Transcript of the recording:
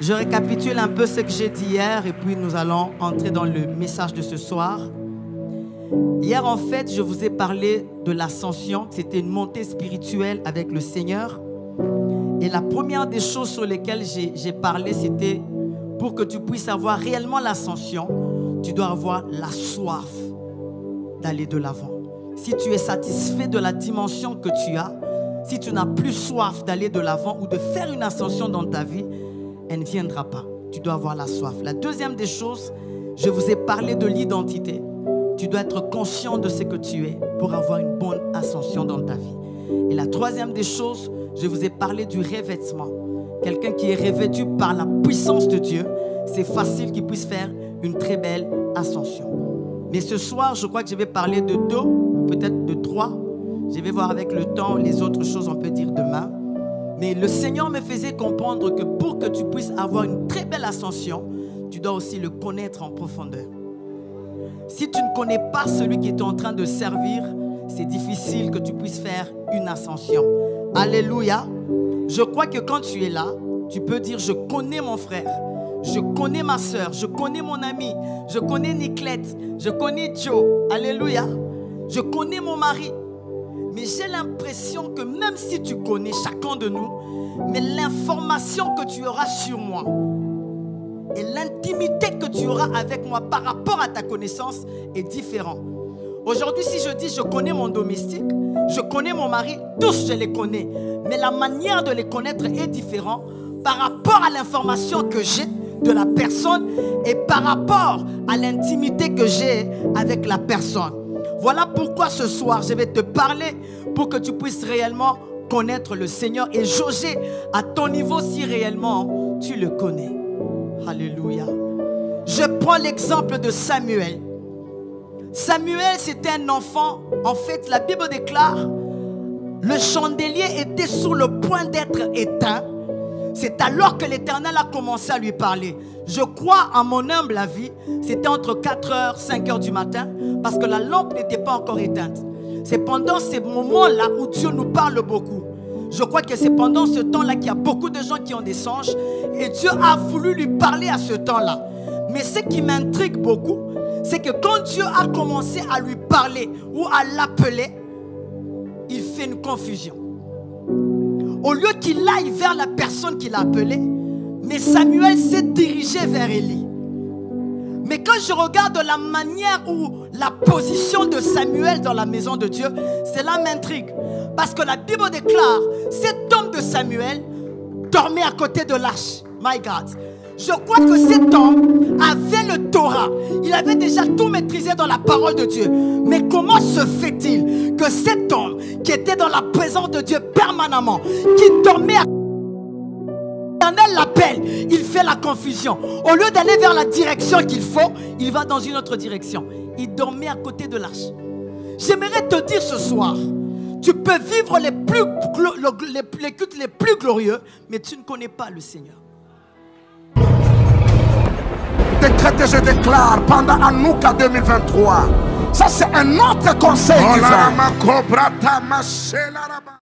Je récapitule un peu ce que j'ai dit hier et puis nous allons entrer dans le message de ce soir. Hier, en fait, je vous ai parlé de l'ascension. C'était une montée spirituelle avec le Seigneur. Et la première des choses sur lesquelles j'ai parlé, c'était pour que tu puisses avoir réellement l'ascension, tu dois avoir la soif d'aller de l'avant. Si tu es satisfait de la dimension que tu as, si tu n'as plus soif d'aller de l'avant ou de faire une ascension dans ta vie, elle ne viendra pas. Tu dois avoir la soif. La deuxième des choses, je vous ai parlé de l'identité. Tu dois être conscient de ce que tu es pour avoir une bonne ascension dans ta vie. Et la troisième des choses, je vous ai parlé du revêtement. Quelqu'un qui est revêtu par la puissance de Dieu, c'est facile qu'il puisse faire une très belle ascension. Mais ce soir, je crois que je vais parler de deux, peut-être de trois. Je vais voir avec le temps les autres choses, on peut dire demain. Mais le Seigneur me faisait comprendre que pour que tu puisses avoir une très belle ascension, tu dois aussi le connaître en profondeur. Si tu ne connais pas celui qui est en train de servir, c'est difficile que tu puisses faire une ascension. Alléluia. Je crois que quand tu es là, tu peux dire, je connais mon frère, je connais ma soeur, je connais mon ami, je connais Niclette, je connais Joe. Alléluia. Je connais mon mari. Mais j'ai l'impression que même si tu connais chacun de nous, mais l'information que tu auras sur moi et l'intimité que tu auras avec moi par rapport à ta connaissance est différent. Aujourd'hui, si je dis je connais mon domestique, je connais mon mari, tous je les connais. Mais la manière de les connaître est différente par rapport à l'information que j'ai de la personne et par rapport à l'intimité que j'ai avec la personne. Voilà pourquoi ce soir, je vais te parler pour que tu puisses réellement connaître le Seigneur et jauger à ton niveau si réellement tu le connais. Alléluia. Je prends l'exemple de Samuel. Samuel, c'était un enfant. En fait, la Bible déclare, le chandelier était sur le point d'être éteint. C'est alors que l'Éternel a commencé à lui parler. Je crois, à mon humble avis, c'était entre 4h, 5h du matin, parce que la lampe n'était pas encore éteinte. C'est pendant ces moments-là où Dieu nous parle beaucoup. Je crois que c'est pendant ce temps-là qu'il y a beaucoup de gens qui ont des songes, et Dieu a voulu lui parler à ce temps-là. Mais ce qui m'intrigue beaucoup, c'est que quand Dieu a commencé à lui parler ou à l'appeler, il fait une confusion. Au lieu qu'il aille vers la personne qu'il a appelée, mais Samuel s'est dirigé vers Élie. Mais quand je regarde la manière ou la position de Samuel dans la maison de Dieu, cela m'intrigue. Parce que la Bible déclare, cet homme de Samuel dormait à côté de l'arche. My God. Je crois que cet homme avait le Torah. Il avait déjà tout maîtrisé dans la parole de Dieu. Mais comment se fait-il que cet homme qui était dans la présence de Dieu permanemment, qui dormait à l'Éternel l'appelle, il fait la confusion. Au lieu d'aller vers la direction qu'il faut, il va dans une autre direction. Il dormait à côté de l'arche. J'aimerais te dire ce soir, tu peux vivre les cultes les plus glorieux, mais tu ne connais pas le Seigneur. Décrète et je déclare pendant Hanouka 2023. Ça c'est un autre conseil divin.